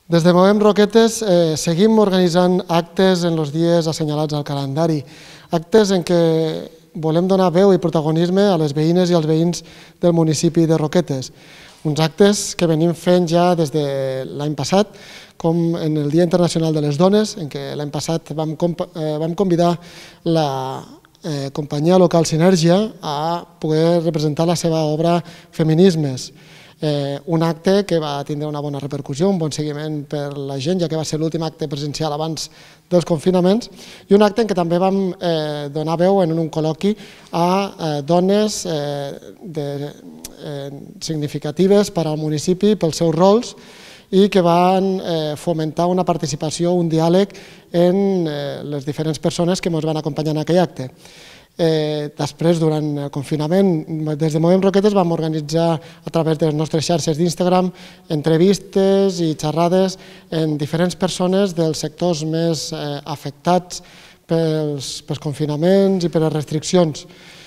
Des de Movem Roquetes seguim organitzant actes en els dies assenyalats al calendari, actes en què volem donar veu i protagonisme a les veïnes i als veïns del municipi de Roquetes. Uns actes que venim fent ja des de l'any passat, com en el Dia Internacional de les Dones, en què l'any passat vam convidar la companyia local Sinergia a poder representar la seva obra Feminismes. Un acte que va tindre una bona repercussió, un bon seguiment per la gent, ja que va ser l'últim acte presencial abans dels confinaments, i un acte en què també vam donar veu en un col·loqui a dones significatives per al municipi, pels seus rols, i que van fomentar una participació, un diàleg en les diferents persones que ens van acompanyar en aquell acte. Després, durant el confinament, des de Movem Roquetes vam organitzar a través de les nostres xarxes d'Instagram entrevistes i xerrades en diferents persones dels sectors més afectats pels confinaments i per les restriccions.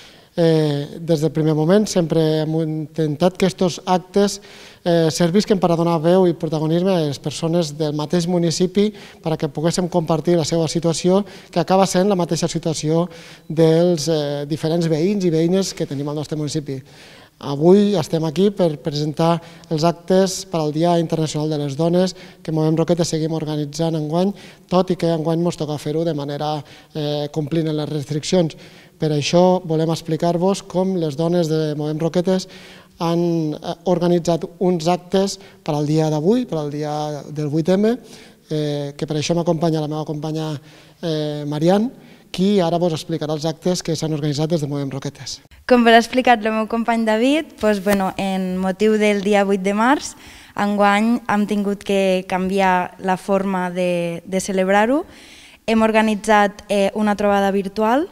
Des del primer moment sempre hem intentat que aquests actes servisquen per a donar veu i protagonisme a les persones del mateix municipi perquè poguéssim compartir la seva situació, que acaba sent la mateixa situació dels diferents veïns i veïnes que tenim al nostre municipi. Avui estem aquí per presentar els actes per al Dia Internacional de les Dones que Movem Roquetes seguim organitzant enguany, tot i que enguany ens toca fer-ho de manera complint les restriccions. Per això volem explicar-vos com les dones de Movem Roquetes han organitzat uns actes per al dia d'avui, per al dia del 8M, que per això m'acompanya la meva companya Marian, qui ara vos explicarà els actes que s'han organitzat des de Movem Roquetes. Com vos ha explicat el meu company David, en motiu del dia 8 de març, enguany hem tingut que canviar la forma de celebrar-ho. Hem organitzat una trobada virtual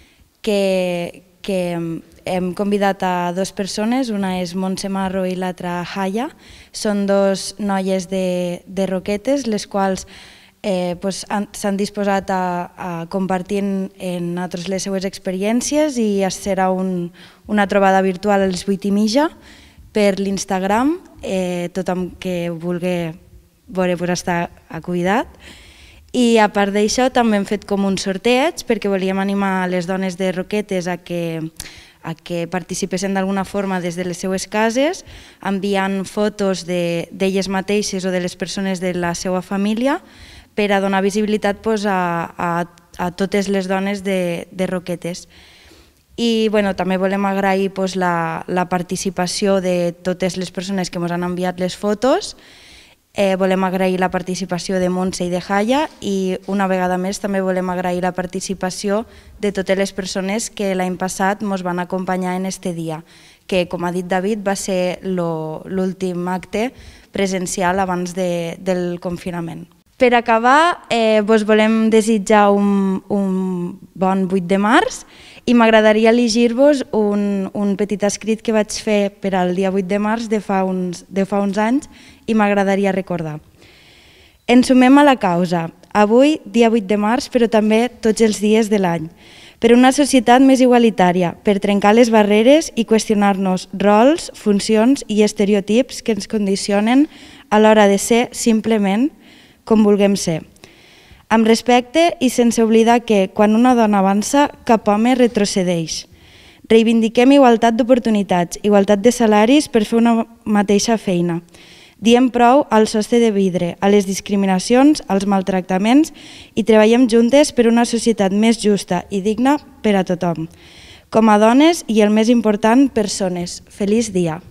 que hem convidat a dues persones, una és Montse Marro i l'altra Haya. Són dues noies de Roquetes, les quals s'han disposat a compartir en nosaltres les seues experiències, i serà una trobada virtual a les 8:30 per l'Instagram. Tothom que vulgui veure està convidat. I a part d'això també hem fet com un sorteig perquè volíem animar les dones de Roquetes a que participessin d'alguna forma des de les seues cases, enviant fotos d'elles mateixes o de les persones de la seva família per a donar visibilitat a totes les dones de Roquetes. I també volem agrair la participació de totes les persones que ens han enviat les fotos. Volem agrair la participació de Montse i de Haya, i una vegada més també volem agrair la participació de totes les persones que l'any passat ens van acompanyar en aquest dia, que, com ha dit David, va ser l'últim acte presencial abans del confinament. Per acabar, vos volem desitjar un bon 8 de març, i m'agradaria llegir-vos un petit escrit que vaig fer per al dia 8 de març de fa uns anys, i m'agradaria recordar. Ens sumem a la causa, avui, dia 8 de març, però també tots els dies de l'any, per una societat més igualitària, per trencar les barreres i qüestionar-nos rols, funcions i estereotips que ens condicionen a l'hora de ser simplement com vulguem ser. Amb respecte i sense oblidar que, quan una dona avança, cap home retrocedeix. Reivindiquem igualtat d'oportunitats, igualtat de salaris per fer una mateixa feina. Diem prou al sostre de vidre, a les discriminacions, als maltractaments, i treballem juntes per una societat més justa i digna per a tothom. Com a dones i, el més important, persones. Feliç dia!